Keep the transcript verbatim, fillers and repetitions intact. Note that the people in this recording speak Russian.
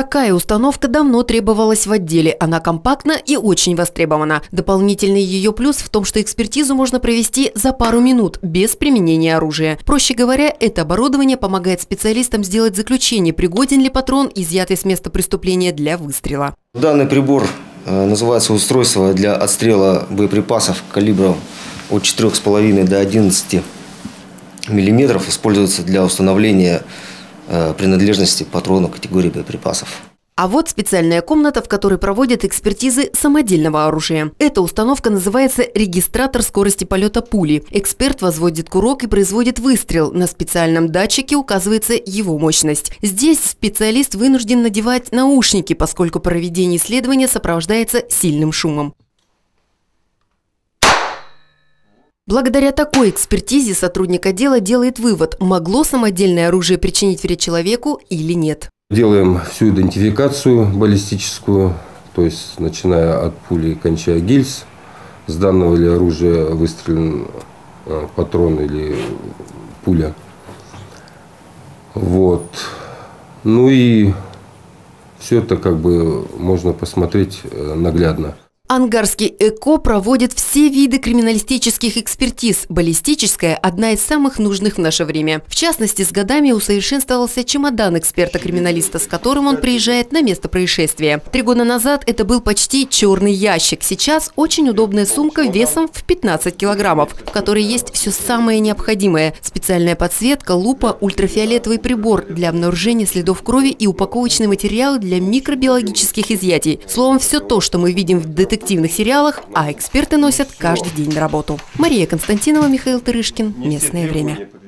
Такая установка давно требовалась в отделе. Она компактна и очень востребована. Дополнительный ее плюс в том, что экспертизу можно провести за пару минут, без применения оружия. Проще говоря, это оборудование помогает специалистам сделать заключение, пригоден ли патрон, изъятый с места преступления, для выстрела. Данный прибор называется устройство для отстрела боеприпасов калибром от четырёх с половиной до одиннадцати миллиметров. Используется для установления принадлежности патрона категории боеприпасов. А вот специальная комната, в которой проводят экспертизы самодельного оружия. Эта установка называется регистратор скорости полета пули. Эксперт возводит курок и производит выстрел. На специальном датчике указывается его мощность. Здесь специалист вынужден надевать наушники, поскольку проведение исследования сопровождается сильным шумом. Благодаря такой экспертизе сотрудник отдела делает вывод, могло самодельное оружие причинить вред человеку или нет. Делаем всю идентификацию баллистическую, то есть начиная от пули и кончая гильз. С данного ли оружия выстрелен патрон или пуля. Вот. Ну и все это как бы можно посмотреть наглядно. Ангарский ЭКО проводит все виды криминалистических экспертиз. Баллистическая – одна из самых нужных в наше время. В частности, с годами усовершенствовался чемодан эксперта-криминалиста, с которым он приезжает на место происшествия. Три года назад это был почти черный ящик. Сейчас очень удобная сумка весом в пятнадцать килограммов, в которой есть все самое необходимое. Специальная подсветка, лупа, ультрафиолетовый прибор для обнаружения следов крови и упаковочные материалы для микробиологических изъятий. Словом, все то, что мы видим в детективных В детективных сериалах, а эксперты носят каждый день на работу. Мария Константинова, Михаил Тырышкин. Местное время.